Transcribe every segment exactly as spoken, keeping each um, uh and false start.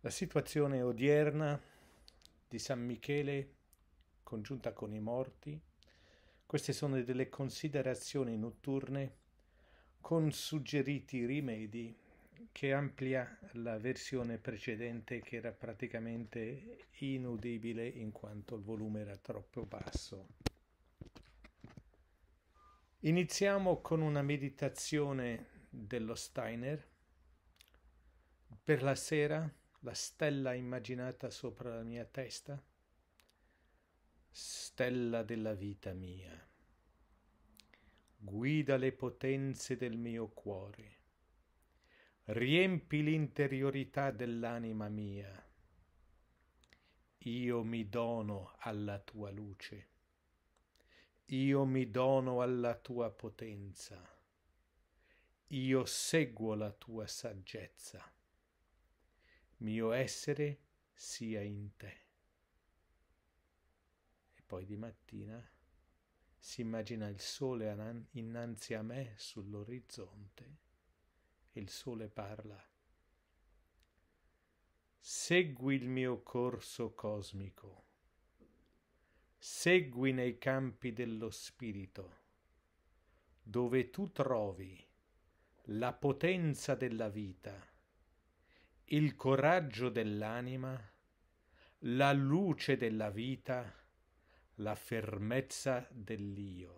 La situazione odierna di San Michele congiunta con i morti, queste sono delle considerazioni notturne con suggeriti rimedi che amplia la versione precedente che era praticamente inudibile in quanto il volume era troppo basso. Iniziamo con una meditazione dello Steiner. Per la sera, la stella immaginata sopra la mia testa, stella della vita mia, guida le potenze del mio cuore, riempi l'interiorità dell'anima mia, io mi dono alla tua luce, io mi dono alla tua potenza, io seguo la tua saggezza, mio essere sia in te. E poi di mattina si immagina il sole innanzi a me sull'orizzonte e il sole parla. Segui il mio corso cosmico, segui nei campi dello spirito, dove tu trovi la potenza della vita, il coraggio dell'anima, la luce della vita, la fermezza dell'io.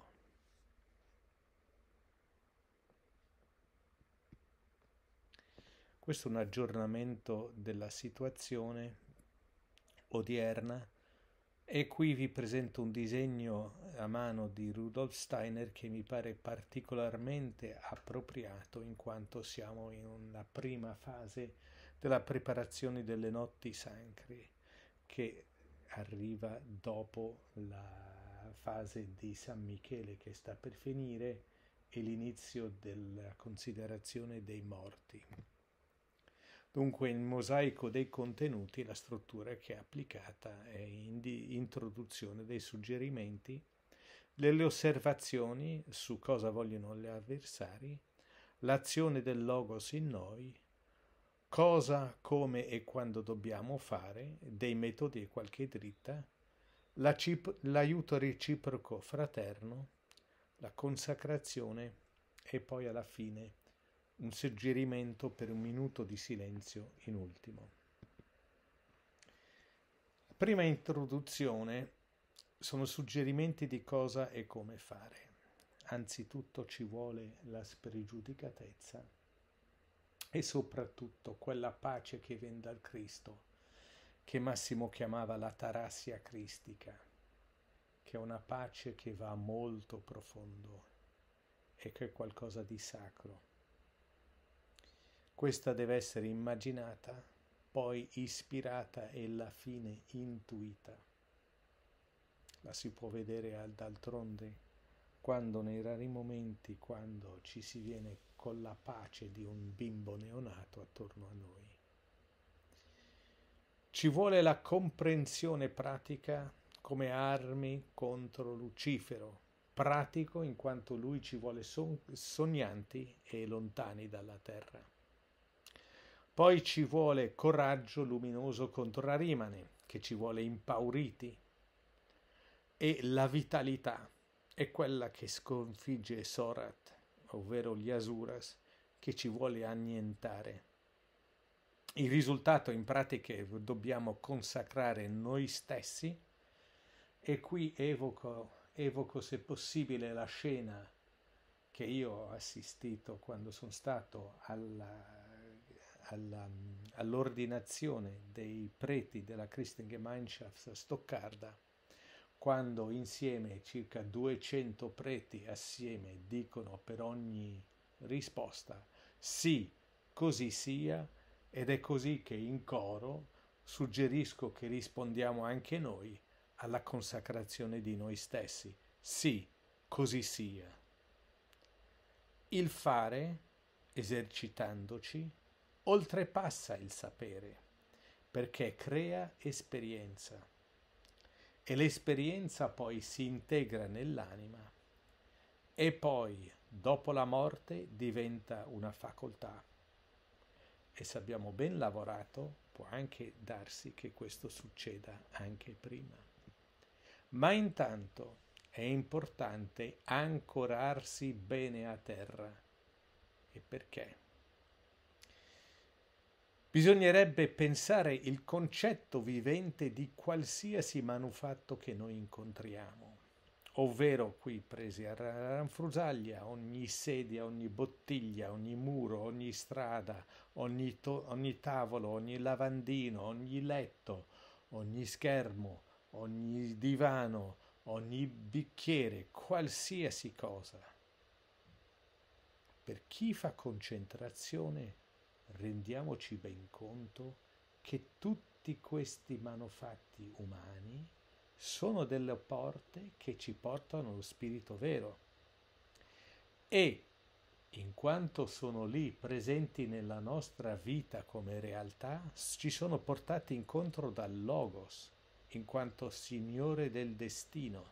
Questo è un aggiornamento della situazione odierna e qui vi presento un disegno a mano di Rudolf Steiner che mi pare particolarmente appropriato in quanto siamo in una prima fase della preparazione delle notti sacre che arriva dopo la fase di San Michele che sta per finire e l'inizio della considerazione dei morti. Dunque il mosaico dei contenuti, la struttura che è applicata è introduzione dei suggerimenti, delle osservazioni su cosa vogliono gli avversari, l'azione del logos in noi, cosa, come e quando dobbiamo fare, dei metodi e qualche dritta, la cip- l'aiuto reciproco fraterno, la consacrazione e poi alla fine un suggerimento per un minuto di silenzio in ultimo. La prima introduzione sono suggerimenti di cosa e come fare. Anzitutto ci vuole la spregiudicatezza e soprattutto quella pace che viene dal Cristo, che Massimo chiamava la tarassia cristica, che è una pace che va molto profondo e che è qualcosa di sacro. Questa deve essere immaginata, poi ispirata e alla fine intuita. La si può vedere d'altronde quando nei rari momenti, quando ci si viene con la pace di un bimbo neonato attorno a noi. Ci vuole la comprensione pratica come armi contro Lucifero, pratico in quanto lui ci vuole sognanti e lontani dalla terra. Poi ci vuole coraggio luminoso contro Arimane, che ci vuole impauriti, e la vitalità è quella che sconfigge Sorat, ovvero gli Asuras, che ci vuole annientare. Il risultato in pratica è che dobbiamo consacrare noi stessi e qui evoco, evoco se possibile la scena che io ho assistito quando sono stato alla Alla, all'ordinazione dei preti della Christgemeinschaft a Stoccarda, quando insieme circa duecento preti assieme dicono per ogni risposta sì, così sia, ed è così che in coro suggerisco che rispondiamo anche noi alla consacrazione di noi stessi. Sì, così sia. Il fare, esercitandoci, oltrepassa il sapere, perché crea esperienza e l'esperienza poi si integra nell'anima e poi, dopo la morte, diventa una facoltà. e se abbiamo ben lavorato può anche darsi che questo succeda anche prima. Ma intanto è importante ancorarsi bene a terra. E perché? Bisognerebbe pensare il concetto vivente di qualsiasi manufatto che noi incontriamo, ovvero qui presi a ranfrusaglia, ogni sedia, ogni bottiglia, ogni muro, ogni strada, ogni, ogni tavolo, ogni lavandino, ogni letto, ogni schermo, ogni divano, ogni bicchiere, qualsiasi cosa. Per chi fa concentrazione, rendiamoci ben conto che tutti questi manufatti umani sono delle porte che ci portano allo spirito vero e, in quanto sono lì presenti nella nostra vita come realtà, ci sono portati incontro dal Logos, in quanto Signore del destino.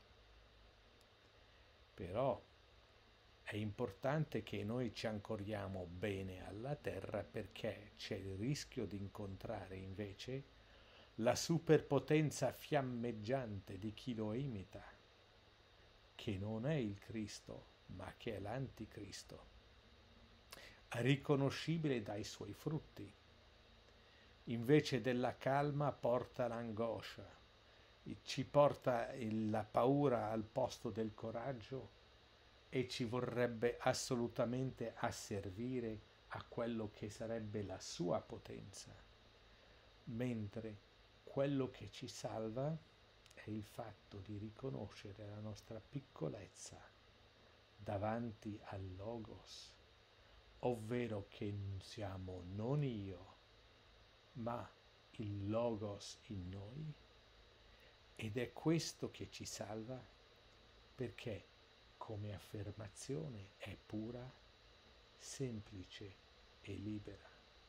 Però è importante che noi ci ancoriamo bene alla terra, perché c'è il rischio di incontrare invece la superpotenza fiammeggiante di chi lo imita, che non è il Cristo, ma che è l'Anticristo, riconoscibile dai suoi frutti. Invece della calma porta l'angoscia, ci porta la paura al posto del coraggio e ci vorrebbe assolutamente asservire a quello che sarebbe la sua potenza, mentre quello che ci salva è il fatto di riconoscere la nostra piccolezza davanti al Logos, ovvero che siamo non io, ma il Logos in noi, ed è questo che ci salva, perché come affermazione è pura, semplice e libera.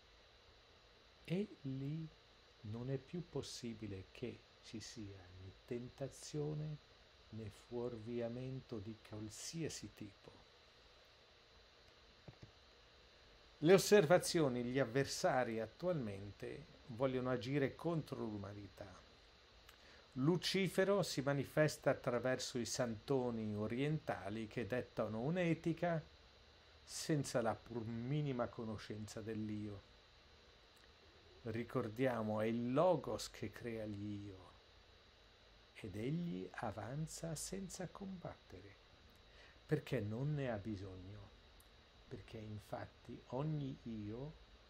E lì non è più possibile che ci sia né tentazione né fuorviamento di qualsiasi tipo. Le osservazioni, gli avversari attualmente vogliono agire contro l'umanità. Lucifero si manifesta attraverso i santoni orientali che dettano un'etica senza la pur minima conoscenza dell'io. Ricordiamo, è il Logos che crea l'io ed egli avanza senza combattere, perché non ne ha bisogno, perché infatti ogni io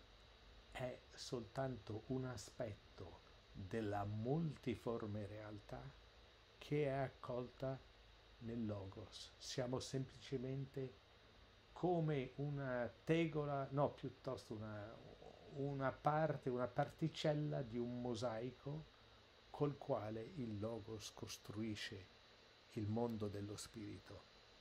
è soltanto un aspetto della multiforme realtà che è accolta nel Logos. Siamo semplicemente come una tegola, no, piuttosto una, una parte, una particella di un mosaico col quale il Logos costruisce il mondo dello spirito.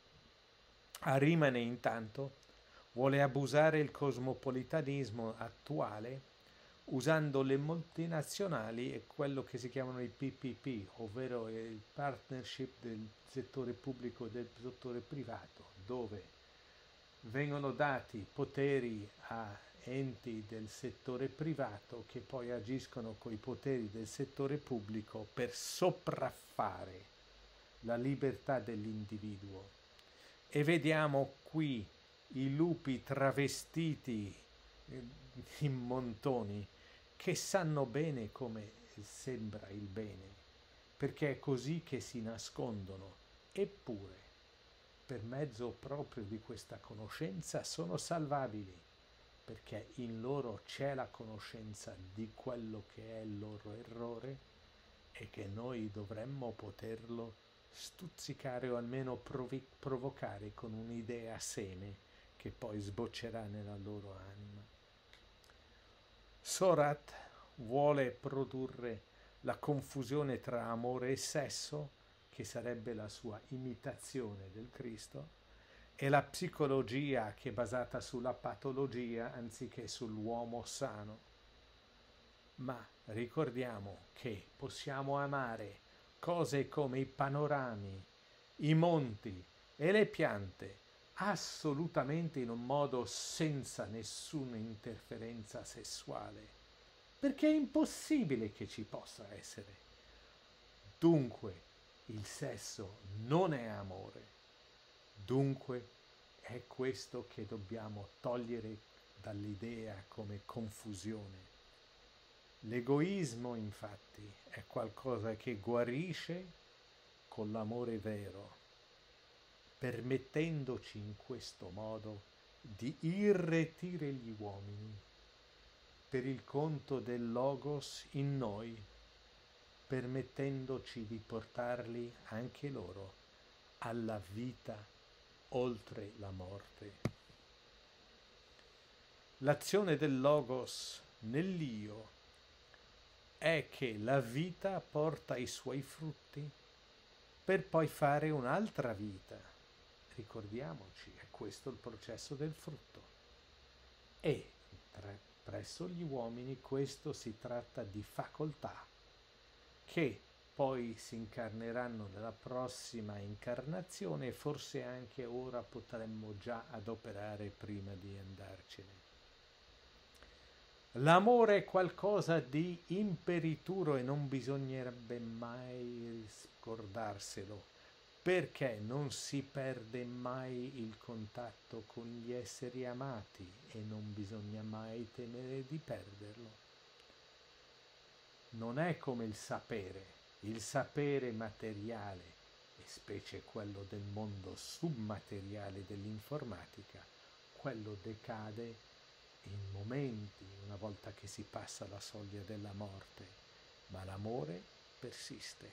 Arimane intanto vuole abusare il cosmopolitanismo attuale usando le multinazionali e quello che si chiamano i P P P, ovvero il partnership del settore pubblico e del settore privato, dove vengono dati poteri a enti del settore privato che poi agiscono con i poteri del settore pubblico per sopraffare la libertà dell'individuo. E vediamo qui i lupi travestiti in montoni che sanno bene come sembra il bene, perché è così che si nascondono, eppure per mezzo proprio di questa conoscenza sono salvabili, perché in loro c'è la conoscenza di quello che è il loro errore e che noi dovremmo poterlo stuzzicare o almeno provi- provocare con un'idea seme che poi sboccerà nella loro anima. Sorat vuole produrre la confusione tra amore e sesso, che sarebbe la sua imitazione del Cristo, e la psicologia che è basata sulla patologia anziché sull'uomo sano. Ma ricordiamo che possiamo amare cose come i panorami, i monti e le piante, assolutamente in un modo senza nessuna interferenza sessuale, perché è impossibile che ci possa essere. Dunque, il sesso non è amore. Dunque, è questo che dobbiamo togliere dall'idea come confusione. L'egoismo, infatti, è qualcosa che guarisce con l'amore vero, permettendoci in questo modo di irretire gli uomini per il conto del Logos in noi, permettendoci di portarli anche loro alla vita oltre la morte. L'azione del Logos nell'io è che la vita porta i suoi frutti per poi fare un'altra vita. Ricordiamoci, è questo il processo del frutto. E tra, presso gli uomini questo si tratta di facoltà che poi si incarneranno nella prossima incarnazione e forse anche ora potremmo già adoperare prima di andarcene. L'amore è qualcosa di imperituro e non bisognerebbe mai scordarselo, perché non si perde mai il contatto con gli esseri amati e non bisogna mai temere di perderlo. Non è come il sapere, il sapere materiale, e specie quello del mondo submateriale dell'informatica, quello decade in momenti, una volta che si passa la soglia della morte, ma l'amore persiste.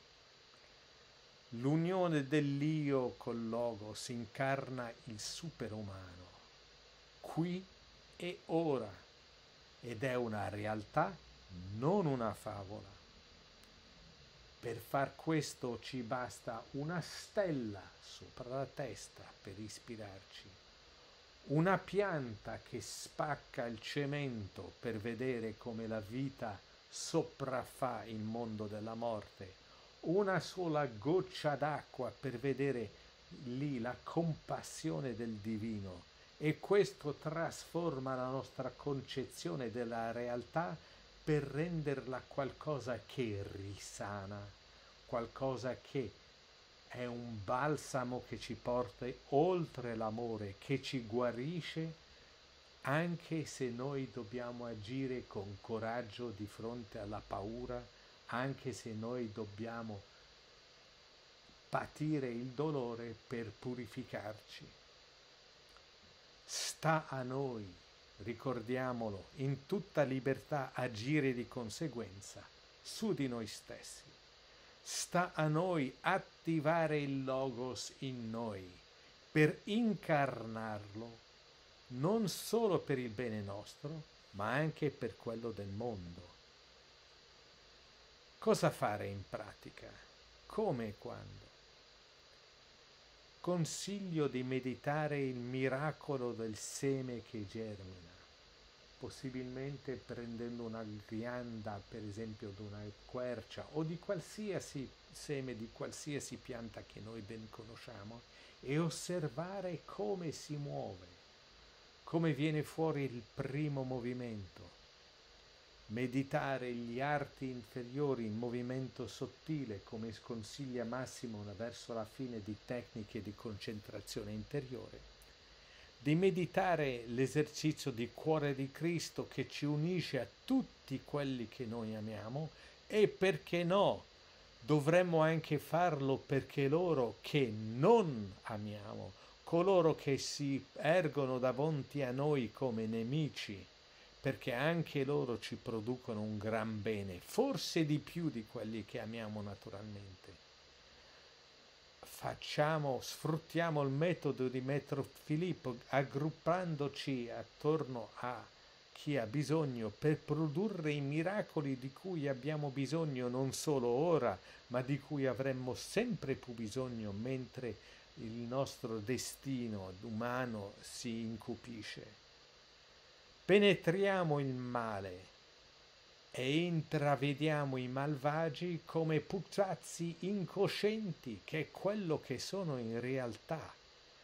L'unione dell'io col Logos incarna il superumano, qui e ora, ed è una realtà, non una favola. Per far questo ci basta una stella sopra la testa per ispirarci, una pianta che spacca il cemento per vedere come la vita sopraffà il mondo della morte, una sola goccia d'acqua per vedere lì la compassione del divino, e questo trasforma la nostra concezione della realtà per renderla qualcosa che risana, qualcosa che è un balsamo che ci porta oltre l'amore, che ci guarisce, anche se noi dobbiamo agire con coraggio di fronte alla paura, anche se noi dobbiamo patire il dolore per purificarci. Sta a noi, ricordiamolo, in tutta libertà agire di conseguenza su di noi stessi. Sta a noi attivare il Logos in noi per incarnarlo, non solo per il bene nostro, ma anche per quello del mondo. Cosa fare in pratica? Come e quando? Consiglio di meditare il miracolo del seme che germina, possibilmente prendendo una ghianda, per esempio, di una quercia o di qualsiasi seme di qualsiasi pianta che noi ben conosciamo, e osservare come si muove, come viene fuori il primo movimento. Meditare gli arti inferiori in movimento sottile, come sconsiglia Massimo verso la fine di tecniche di concentrazione interiore. Di meditare l'esercizio di cuore di Cristo che ci unisce a tutti quelli che noi amiamo, e perché no, dovremmo anche farlo perché loro che non amiamo, coloro che si ergono davanti a noi come nemici, perché anche loro ci producono un gran bene, forse di più di quelli che amiamo naturalmente. Facciamo, sfruttiamo il metodo di Mastro Filippo, aggruppandoci attorno a chi ha bisogno per produrre i miracoli di cui abbiamo bisogno non solo ora, ma di cui avremmo sempre più bisogno mentre il nostro destino umano si incupisce. Penetriamo il male e intravediamo i malvagi come putazzi incoscienti, che è quello che sono in realtà.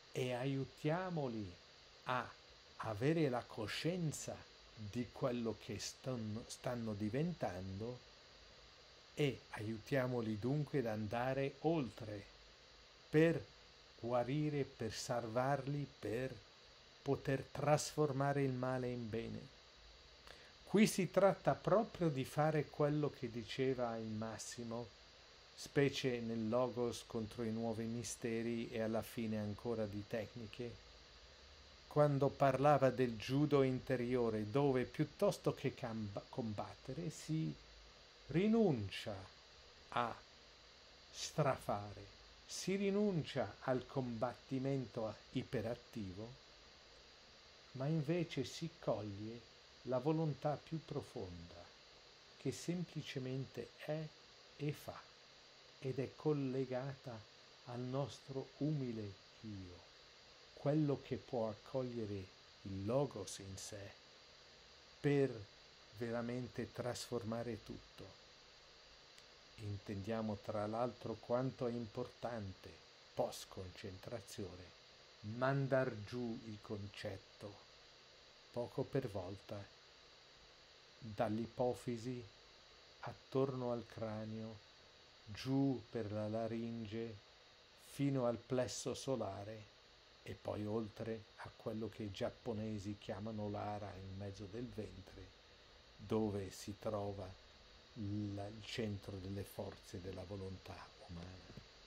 e aiutiamoli a avere la coscienza di quello che stanno, stanno diventando e aiutiamoli dunque ad andare oltre per guarire, per salvarli, per poter trasformare il male in bene. Qui si tratta proprio di fare quello che diceva il Massimo, specie nel Logos contro i nuovi misteri e alla fine ancora di tecniche, quando parlava del judo interiore, dove piuttosto che combattere si rinuncia a strafare, si rinuncia al combattimento iperattivo, ma invece si coglie la volontà più profonda, che semplicemente è e fa, ed è collegata al nostro umile io, quello che può accogliere il Logos in sé per veramente trasformare tutto. Intendiamo tra l'altro quanto è importante, post concentrazione, mandar giù il concetto, poco per volta, dall'ipofisi attorno al cranio, giù per la laringe, fino al plesso solare e poi oltre a quello che i giapponesi chiamano l'ara in mezzo del ventre, dove si trova il centro delle forze della volontà umana.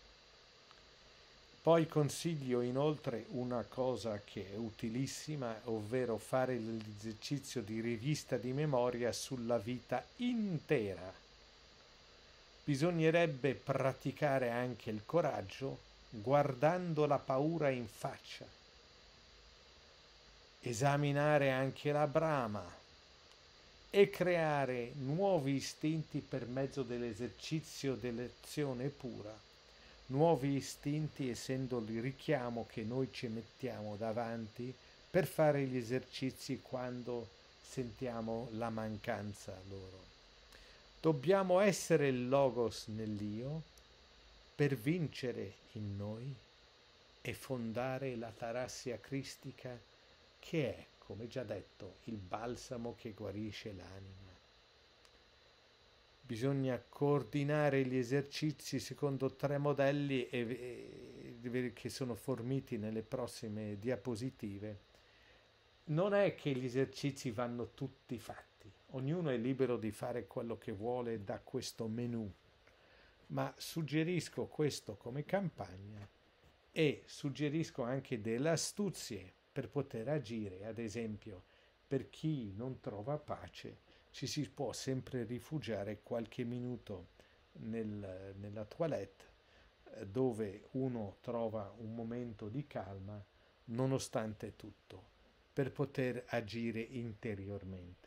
Poi consiglio inoltre una cosa che è utilissima, ovvero fare l'esercizio di rivista di memoria sulla vita intera. Bisognerebbe praticare anche il coraggio guardando la paura in faccia, esaminare anche la brama e creare nuovi istinti per mezzo dell'esercizio dell'azione pura, nuovi istinti essendo il richiamo che noi ci mettiamo davanti per fare gli esercizi quando sentiamo la mancanza loro. Dobbiamo essere il Logos nell'io per vincere in noi e fondare la tarassia cristica che è, come già detto, il balsamo che guarisce l'anima. Bisogna coordinare gli esercizi secondo tre modelli e, e, che sono forniti nelle prossime diapositive. Non è che gli esercizi vanno tutti fatti, ognuno è libero di fare quello che vuole da questo menù, ma suggerisco questo come campagna e suggerisco anche delle astuzie per poter agire. Ad esempio, per chi non trova pace, ci si può sempre rifugiare qualche minuto nel, nella toilette, dove uno trova un momento di calma nonostante tutto, per poter agire interiormente.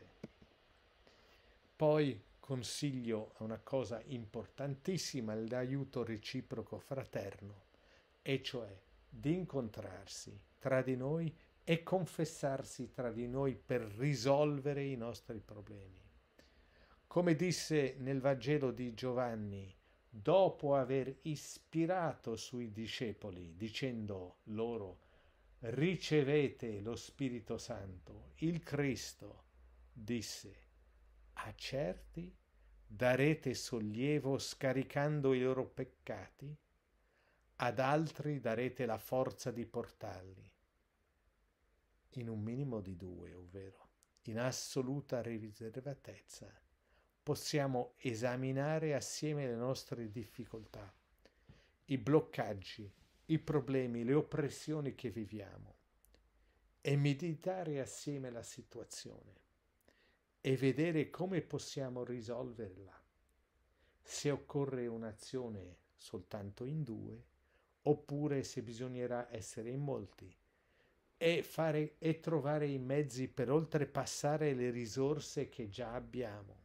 Poi consiglio una cosa importantissima, l'aiuto reciproco fraterno, e cioè di incontrarsi tra di noi e confessarsi tra di noi per risolvere i nostri problemi. Come disse nel Vangelo di Giovanni, dopo aver ispirato sui discepoli, dicendo loro: ricevete lo Spirito Santo, il Cristo disse: a certi darete sollievo scaricando i loro peccati, ad altri darete la forza di portarli. In un minimo di due, ovvero in assoluta riservatezza, possiamo esaminare assieme le nostre difficoltà, i bloccaggi, i problemi, le oppressioni che viviamo e meditare assieme la situazione e vedere come possiamo risolverla, se occorre un'azione soltanto in due oppure se bisognerà essere in molti, e fare e trovare i mezzi per oltrepassare le risorse che già abbiamo.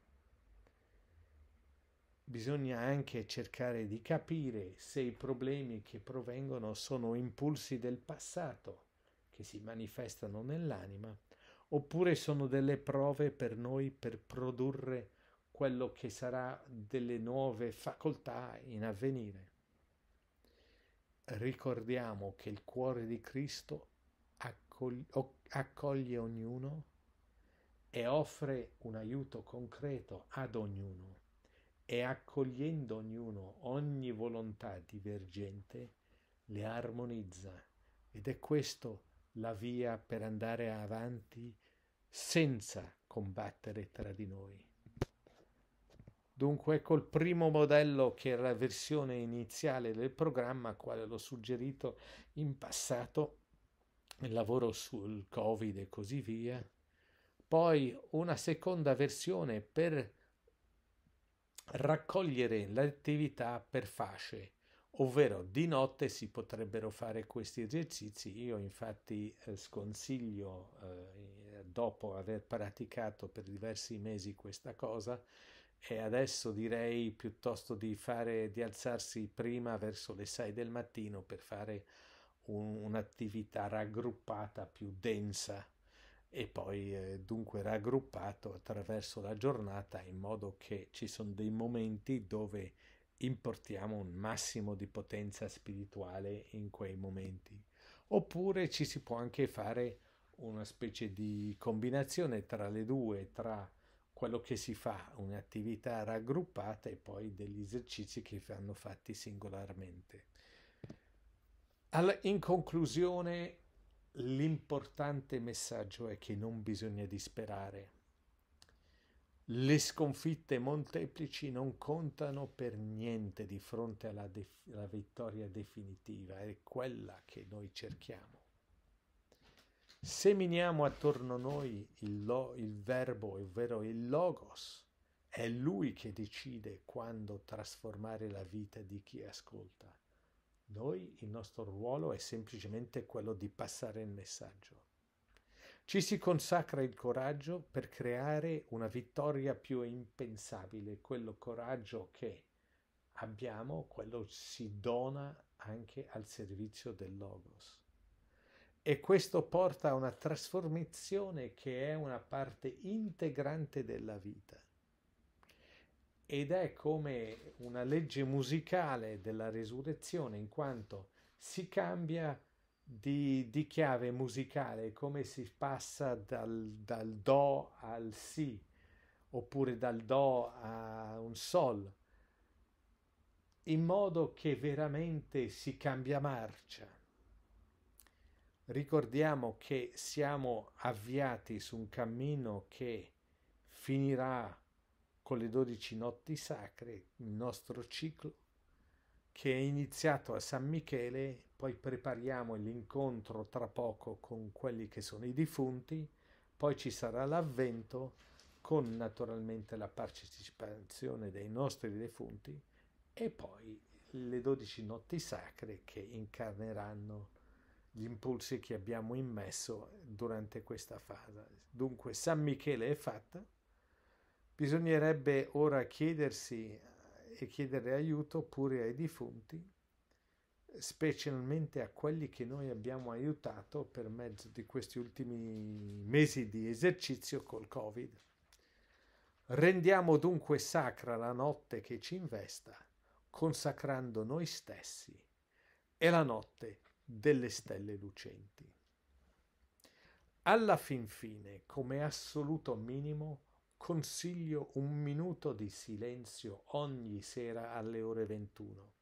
Bisogna anche cercare di capire se i problemi che provengono sono impulsi del passato che si manifestano nell'anima oppure sono delle prove per noi per produrre quello che sarà delle nuove facoltà in avvenire. ricordiamo che il cuore di Cristo accoglie, accoglie ognuno e offre un aiuto concreto ad ognuno, e accogliendo ognuno, ogni volontà divergente, le armonizza, ed è questo la via per andare avanti senza combattere tra di noi. Dunque ecco il primo modello, che era la versione iniziale del programma, quale l'ho suggerito in passato, il lavoro sul Covid e così via. Poi una seconda versione per raccogliere l'attività per fasce, ovvero di notte si potrebbero fare questi esercizi. Io infatti eh, sconsiglio, eh, dopo aver praticato per diversi mesi questa cosa, e adesso direi piuttosto di fare, di alzarsi prima verso le sei del mattino per fare un, un'attività raggruppata più densa, e poi eh, dunque raggruppato attraverso la giornata, in modo che ci sono dei momenti dove importiamo un massimo di potenza spirituale in quei momenti. Oppure ci si può anche fare una specie di combinazione tra le due, tra quello che si fa, un'attività raggruppata, e poi degli esercizi che vanno fatti singolarmente. All- in conclusione, l'importante messaggio è che non bisogna disperare. Le sconfitte molteplici non contano per niente di fronte alla, def- alla vittoria definitiva, è quella che noi cerchiamo. Seminiamo attorno a noi il, lo- il verbo, ovvero il logos. È lui che decide quando trasformare la vita di chi ascolta. Noi, il nostro ruolo è semplicemente quello di passare il messaggio. Ci si consacra il coraggio per creare una vittoria più impensabile. Quello coraggio che abbiamo, quello si dona anche al servizio del Logos. E questo porta a una trasformazione che è una parte integrante della vita. Ed è come una legge musicale della resurrezione, in quanto si cambia di, di chiave musicale, come si passa dal, dal do al si, oppure dal do a un sol, in modo che veramente si cambia marcia. Ricordiamo che siamo avviati su un cammino che finirà con le dodici notti sacre, il nostro ciclo, che è iniziato a San Michele. Poi prepariamo l'incontro tra poco con quelli che sono i defunti, poi ci sarà l'avvento con naturalmente la partecipazione dei nostri defunti, e poi le dodici notti sacre che incarneranno gli impulsi che abbiamo immesso durante questa fase. Dunque San Michele è fatta. Bisognerebbe ora chiedersi e chiedere aiuto pure ai defunti, specialmente a quelli che noi abbiamo aiutato per mezzo di questi ultimi mesi di esercizio col Covid. Rendiamo dunque sacra la notte che ci investa, consacrando noi stessi e la notte delle stelle lucenti. Alla fin fine, come assoluto minimo, consiglio un minuto di silenzio ogni sera alle ore ventuno.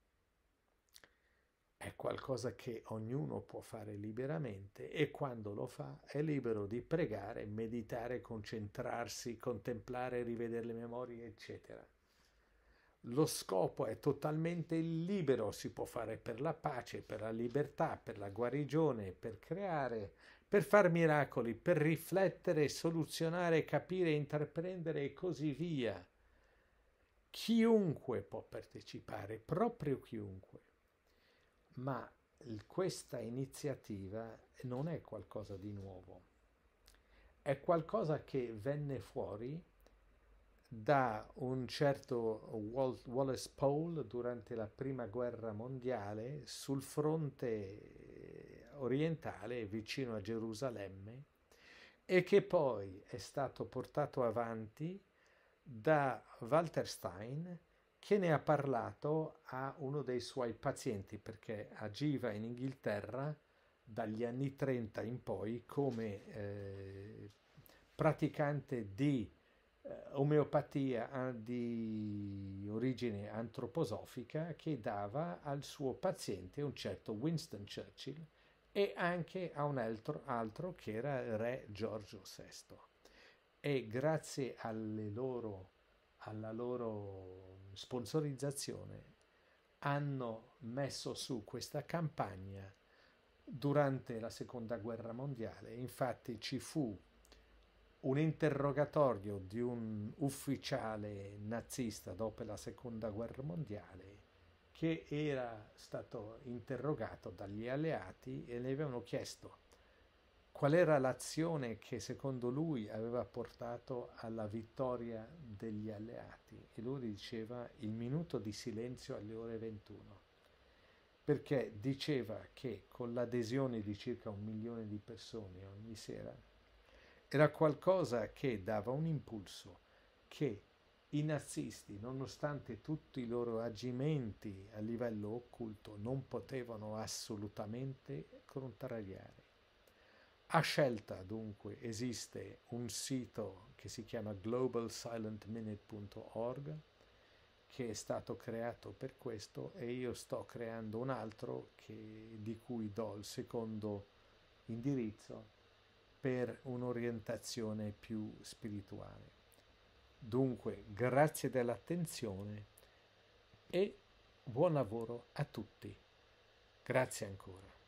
È qualcosa che ognuno può fare liberamente, e quando lo fa è libero di pregare, meditare, concentrarsi, contemplare, rivedere le memorie, eccetera. Lo scopo è totalmente libero, si può fare per la pace, per la libertà, per la guarigione, per creare, per far miracoli, per riflettere, soluzionare, capire, intraprendere e così via. Chiunque può partecipare, proprio chiunque. Ma questa iniziativa non è qualcosa di nuovo, è qualcosa che venne fuori da un certo Wallace Pole durante la prima guerra mondiale sul fronte orientale vicino a Gerusalemme, e che poi è stato portato avanti da Walter Stein, che ne ha parlato a uno dei suoi pazienti, perché agiva in Inghilterra dagli anni trenta in poi come eh, praticante di eh, omeopatia ah, di origine antroposofica, che dava al suo paziente un certo Winston Churchill e anche a un altro, altro che era il re Giorgio sesto. E grazie alle loro, alla loro sponsorizzazione hanno messo su questa campagna durante la seconda guerra mondiale. Infatti ci fu un interrogatorio di un ufficiale nazista dopo la seconda guerra mondiale che era stato interrogato dagli alleati e le avevano chiesto qual era l'azione che secondo lui aveva portato alla vittoria degli alleati, e lui diceva il minuto di silenzio alle ore ventuno, perché diceva che con l'adesione di circa un milione di persone ogni sera era qualcosa che dava un impulso che i nazisti, nonostante tutti i loro agimenti a livello occulto, non potevano assolutamente contrariare. A scelta, dunque, esiste un sito che si chiama global silent minute punto org, che è stato creato per questo, e io sto creando un altro che, di cui do il secondo indirizzo per un'orientazione più spirituale. Dunque, grazie dell'attenzione e buon lavoro a tutti. Grazie ancora.